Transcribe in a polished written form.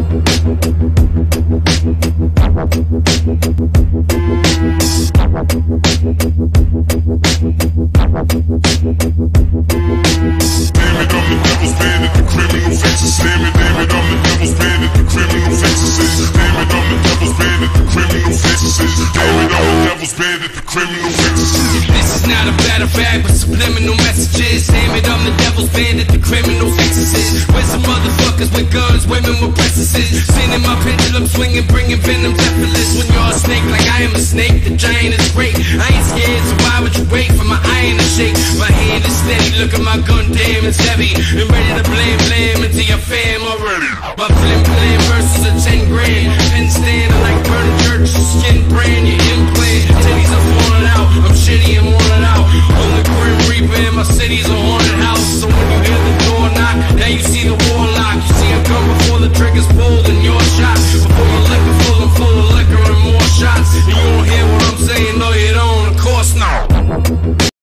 This is not a battle bag, but subliminal messages. Damn it, I'm the devil's bandit, the criminal fixes. Where's some motherfuckers with guns, women with princesses? Sending my pendulum swinging, bringing venom effortless. When you're a snake like I am a snake, the giant is great. I ain't scared, so why would you wait for my iron to shake? My hand is steady, look at my gun, damn it's heavy. And ready to blame into your face.